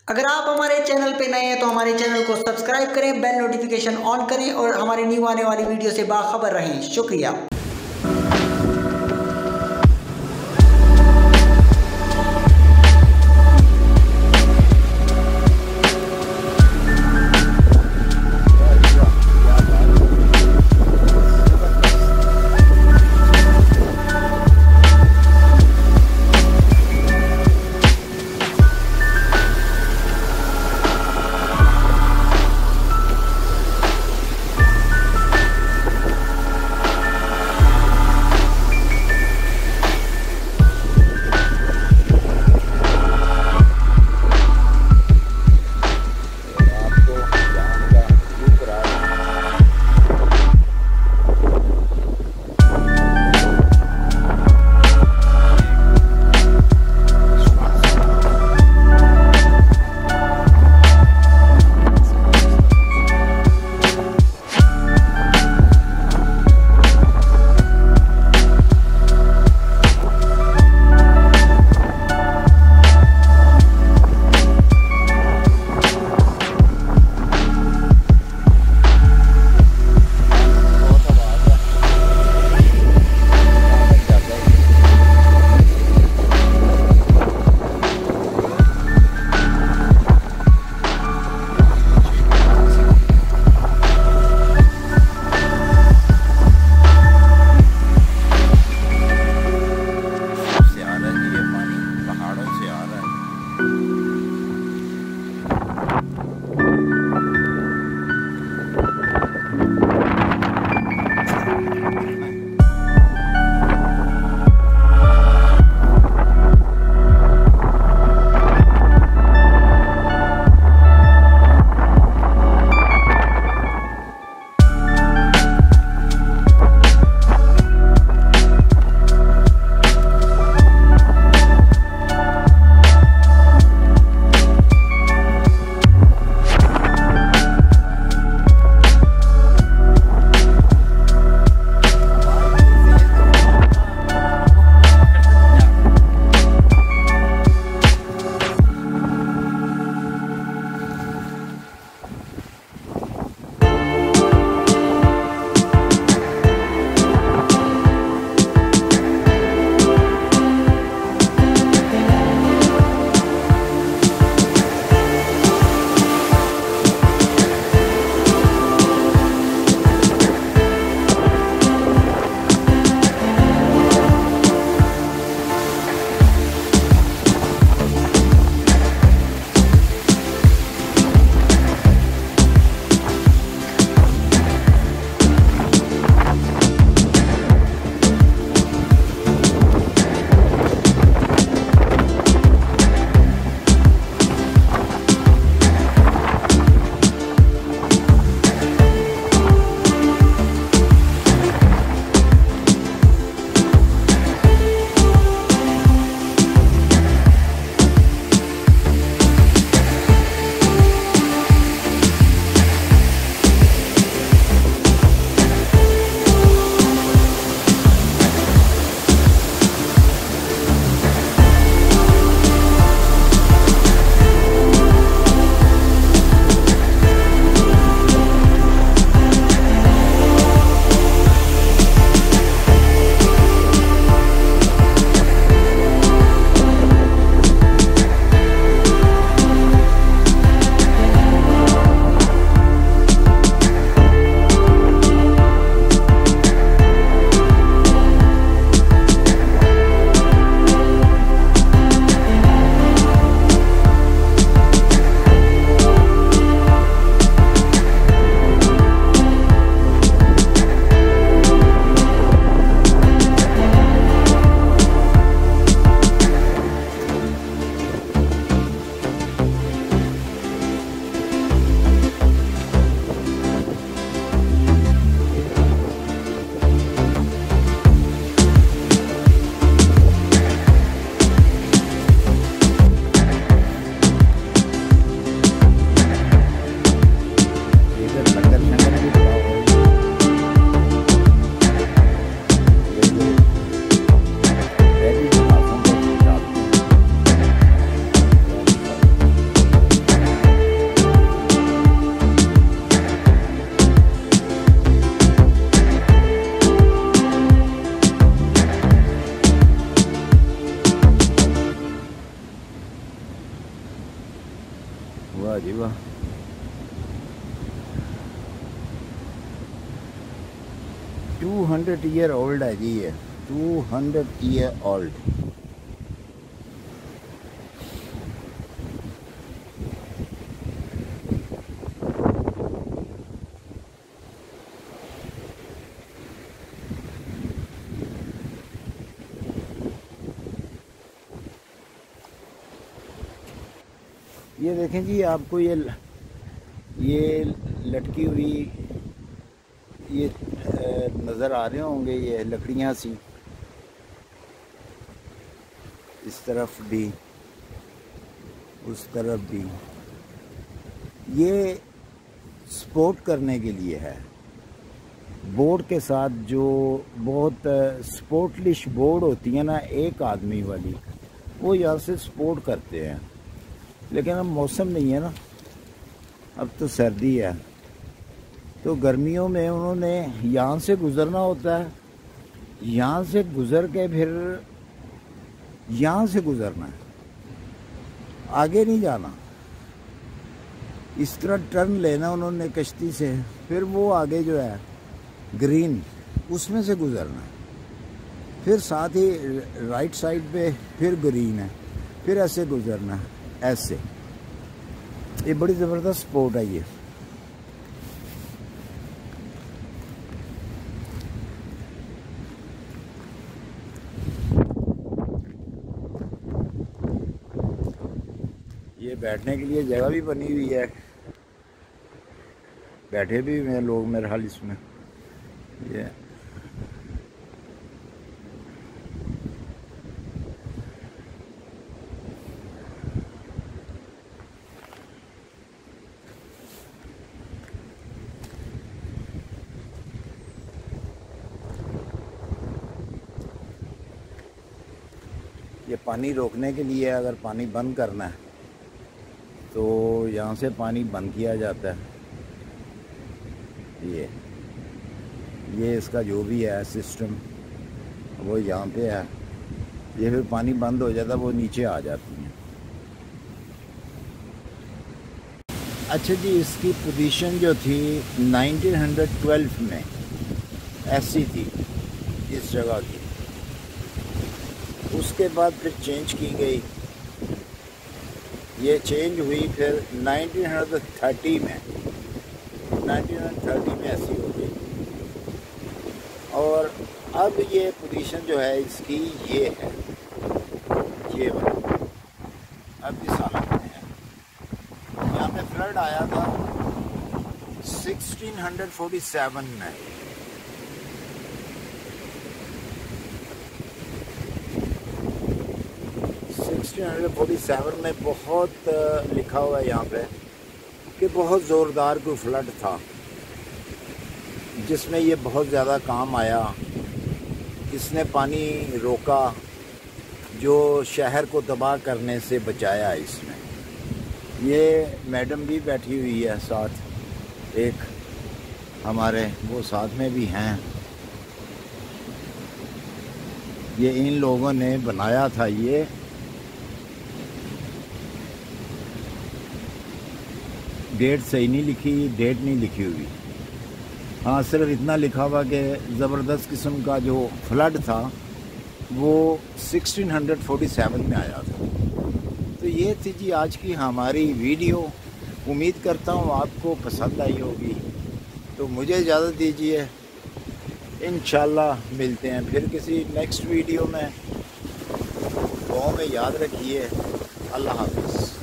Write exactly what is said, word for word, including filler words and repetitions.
अगर आप हमारे चैनल पे नए हैं तो हमारे चैनल को सब्सक्राइब करें, बेल नोटिफिकेशन ऑन करें और हमारे न्यू आने वाली वीडियो से बाखबर रहें। शुक्रिया। वाह जी वाह। टू हंड्रेड ईयर ओल्ड है जी ये, टू हंड्रेड ईयर ओल्ड। ये देखें जी, आपको ये ये लटकी हुई ये नज़र आ रहे होंगे, ये लकड़ियाँ सी, इस तरफ भी उस तरफ भी। ये स्पोर्ट करने के लिए है, बोर्ड के साथ जो बहुत स्पोर्टलिश बोर्ड होती है ना एक आदमी वाली, वो यहाँ से स्पोर्ट करते हैं। लेकिन अब मौसम नहीं है ना, अब तो सर्दी है, तो गर्मियों में उन्होंने यहाँ से गुज़रना होता है, यहाँ से गुज़र के फिर यहाँ से गुज़रना है, आगे नहीं जाना। इस तरह टर्न लेना उन्होंने कश्ती से, फिर वो आगे जो है ग्रीन उसमें से गुज़रना है, फिर साथ ही राइट साइड पे फिर ग्रीन है, फिर ऐसे गुज़रना है, ऐसे। ये बड़ी ज़बरदस्त स्पोर्ट है ये। ये बैठने के लिए जगह भी बनी हुई है, बैठे भी हुए हैं लोग मेरे हाल इसमें। ये ये पानी रोकने के लिए, अगर पानी बंद करना है तो यहाँ से पानी बंद किया जाता है। ये ये इसका जो भी है सिस्टम वो यहाँ पे है, ये फिर पानी बंद हो जाता है, वो नीचे आ जाती हैं। अच्छा जी, इसकी पोजीशन जो थी नाइनटीन ट्वेल्व में ऐसी थी इस जगह की, उसके बाद फिर चेंज की गई। ये चेंज हुई फिर नाइनटीन थर्टी में, नाइनटीन थर्टी में ऐसी हो गई। और अब ये पोजीशन जो है इसकी ये है, ये वाली अब इस हालत में है। यहाँ पे फ्लड आया था सिक्सटीन फोर्टी सेवन में। सिक्सटीन फोर्टी सेवन में बहुत लिखा हुआ है यहाँ पे कि बहुत ज़ोरदार कोई फ्लड था जिसमें ये बहुत ज़्यादा काम आया। इसने पानी रोका, जो शहर को तबाह करने से बचाया इसमें। ये मैडम भी बैठी हुई है साथ, एक हमारे वो साथ में भी हैं। ये इन लोगों ने बनाया था। ये डेट सही नहीं लिखी, डेट नहीं लिखी हुई, हाँ सिर्फ इतना लिखा हुआ कि ज़बरदस्त किस्म का जो फ्लड था वो सिक्सटीन फोर्टी सेवन में आया था। तो ये थी जी आज की हमारी वीडियो। उम्मीद करता हूँ आपको पसंद आई होगी। तो मुझे इजाज़त दीजिए, इंशाल्लाह मिलते हैं फिर किसी नेक्स्ट वीडियो में। दुआ में याद रखिए। अल्लाह हाफ़िज़।